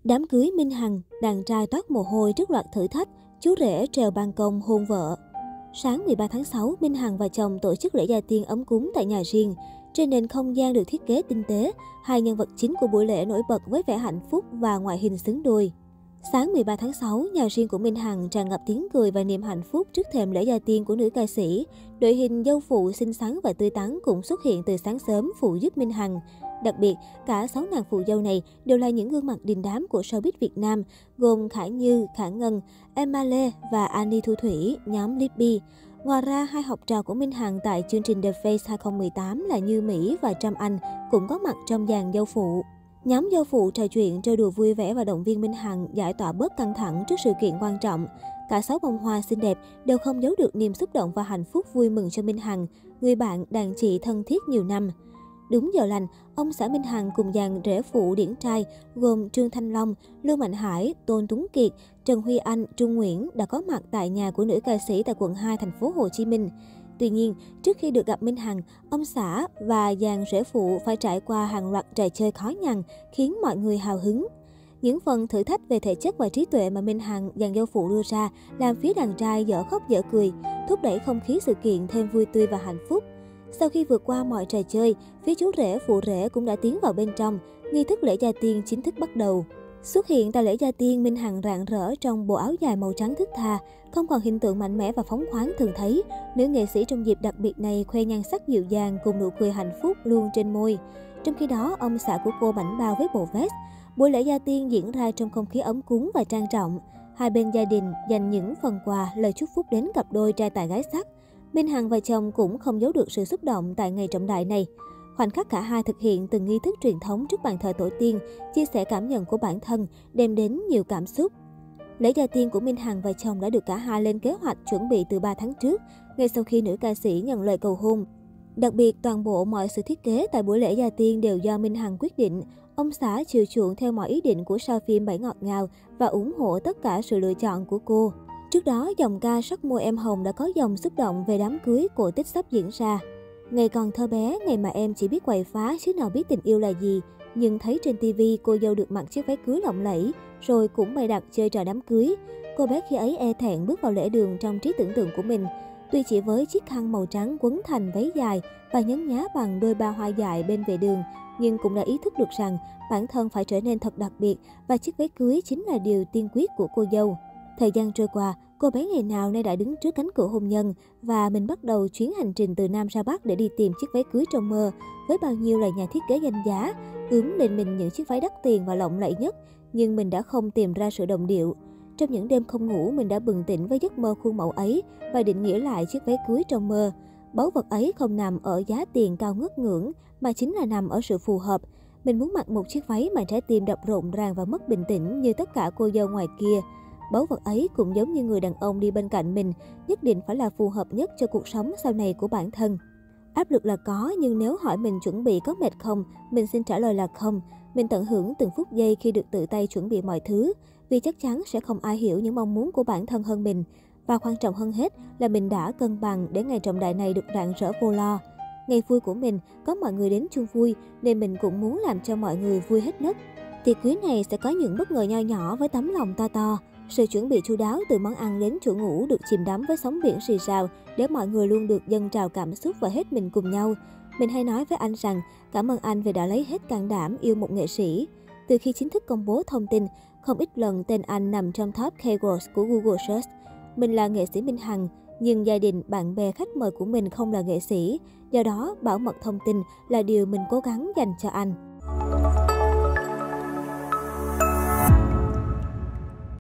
Đám cưới Minh Hằng, đàn trai toát mồ hôi trước loạt thử thách, chú rể trèo ban công hôn vợ. Sáng 13 tháng 6, Minh Hằng và chồng tổ chức lễ gia tiên ấm cúng tại nhà riêng. Trên nền không gian được thiết kế tinh tế, hai nhân vật chính của buổi lễ nổi bật với vẻ hạnh phúc và ngoại hình xứng đôi. Sáng 13 tháng 6, nhà riêng của Minh Hằng tràn ngập tiếng cười và niềm hạnh phúc trước thềm lễ gia tiên của nữ ca sĩ. Đội hình dâu phụ xinh xắn và tươi tắn cũng xuất hiện từ sáng sớm phụ giúp Minh Hằng. Đặc biệt, cả 6 nàng phụ dâu này đều là những gương mặt đình đám của showbiz Việt Nam, gồm Khả Như, Khả Ngân, Emma Lê và Annie Thu Thủy, nhóm Libby. Ngoài ra, hai học trò của Minh Hằng tại chương trình The Face 2018 là Như Mỹ và Trâm Anh cũng có mặt trong dàn dâu phụ. Nhóm dâu phụ trò chuyện, trêu đùa vui vẻ và động viên Minh Hằng giải tỏa bớt căng thẳng trước sự kiện quan trọng. Cả 6 bông hoa xinh đẹp đều không giấu được niềm xúc động và hạnh phúc vui mừng cho Minh Hằng, người bạn đàn chị thân thiết nhiều năm. Đúng giờ lành, ông xã Minh Hằng cùng dàn rể phụ điển trai gồm Trương Thanh Long, Lưu Mạnh Hải, Tôn Tuấn Kiệt, Trần Huy Anh, Trung Nguyễn đã có mặt tại nhà của nữ ca sĩ tại quận 2 thành phố Hồ Chí Minh. Tuy nhiên, trước khi được gặp Minh Hằng, ông xã và dàn rể phụ phải trải qua hàng loạt trò chơi khó nhằn khiến mọi người hào hứng. Những phần thử thách về thể chất và trí tuệ mà Minh Hằng, dàn dâu phụ đưa ra làm phía đàn trai dở khóc dở cười, thúc đẩy không khí sự kiện thêm vui tươi và hạnh phúc. Sau khi vượt qua mọi trò chơi, phía chú rể, phụ rể cũng đã tiến vào bên trong. Nghi thức lễ gia tiên chính thức bắt đầu. Xuất hiện tại lễ gia tiên, Minh Hằng rạng rỡ trong bộ áo dài màu trắng thướt tha, không còn hình tượng mạnh mẽ và phóng khoáng thường thấy. Nữ nghệ sĩ trong dịp đặc biệt này khoe nhan sắc dịu dàng cùng nụ cười hạnh phúc luôn trên môi. Trong khi đó, ông xã của cô bảnh bao với bộ vest. Buổi lễ gia tiên diễn ra trong không khí ấm cúng và trang trọng. Hai bên gia đình dành những phần quà, lời chúc phúc đến cặp đôi trai tài gái sắc. Minh Hằng và chồng cũng không giấu được sự xúc động tại ngày trọng đại này. Khoảnh khắc cả hai thực hiện từng nghi thức truyền thống trước bàn thờ tổ tiên, chia sẻ cảm nhận của bản thân, đem đến nhiều cảm xúc. Lễ gia tiên của Minh Hằng và chồng đã được cả hai lên kế hoạch chuẩn bị từ 3 tháng trước, ngay sau khi nữ ca sĩ nhận lời cầu hôn. Đặc biệt, toàn bộ mọi sự thiết kế tại buổi lễ gia tiên đều do Minh Hằng quyết định. Ông xã chiều chuộng theo mọi ý định của sao phim Bảy Ngọt Ngào và ủng hộ tất cả sự lựa chọn của cô. Trước đó, dòng ca Sắc Môi Em Hồng đã có dòng xúc động về đám cưới cổ tích sắp diễn ra. Ngày còn thơ bé, ngày mà em chỉ biết quậy phá chứ nào biết tình yêu là gì. Nhưng thấy trên TV cô dâu được mặc chiếc váy cưới lộng lẫy, rồi cũng bày đặt chơi trò đám cưới. Cô bé khi ấy e thẹn bước vào lễ đường trong trí tưởng tượng của mình. Tuy chỉ với chiếc khăn màu trắng quấn thành váy dài và nhấn nhá bằng đôi ba hoa dại bên vệ đường, nhưng cũng đã ý thức được rằng bản thân phải trở nên thật đặc biệt và chiếc váy cưới chính là điều tiên quyết của cô dâu. Thời gian trôi qua, cô bé ngày nào nay đã đứng trước cánh cửa hôn nhân và mình bắt đầu chuyến hành trình từ Nam ra Bắc để đi tìm chiếc váy cưới trong mơ. Với bao nhiêu là nhà thiết kế danh giá, ướm lên mình những chiếc váy đắt tiền và lộng lẫy nhất, nhưng mình đã không tìm ra sự đồng điệu. Trong những đêm không ngủ, mình đã bừng tỉnh với giấc mơ khuôn mẫu ấy và định nghĩa lại chiếc váy cưới trong mơ. Báu vật ấy không nằm ở giá tiền cao ngất ngưỡng, mà chính là nằm ở sự phù hợp. Mình muốn mặc một chiếc váy mà trái tim đập rộn ràng và mất bình tĩnh như tất cả cô dâu ngoài kia. Báu vật ấy cũng giống như người đàn ông đi bên cạnh mình, nhất định phải là phù hợp nhất cho cuộc sống sau này của bản thân. Áp lực là có, nhưng nếu hỏi mình chuẩn bị có mệt không, mình xin trả lời là không. Mình tận hưởng từng phút giây khi được tự tay chuẩn bị mọi thứ, vì chắc chắn sẽ không ai hiểu những mong muốn của bản thân hơn mình. Và quan trọng hơn hết là mình đã cân bằng để ngày trọng đại này được rạng rỡ vô lo. Ngày vui của mình, có mọi người đến chung vui, nên mình cũng muốn làm cho mọi người vui hết nấc. Tiệc cưới này sẽ có những bất ngờ nho nhỏ với tấm lòng to to. Sự chuẩn bị chu đáo từ món ăn đến chỗ ngủ được chìm đắm với sóng biển rì rào để mọi người luôn được dâng trào cảm xúc và hết mình cùng nhau. Mình hay nói với anh rằng cảm ơn anh vì đã lấy hết can đảm yêu một nghệ sĩ. Từ khi chính thức công bố thông tin, không ít lần tên anh nằm trong top keywords của Google Search. Mình là nghệ sĩ Minh Hằng, nhưng gia đình, bạn bè, khách mời của mình không là nghệ sĩ. Do đó, bảo mật thông tin là điều mình cố gắng dành cho anh.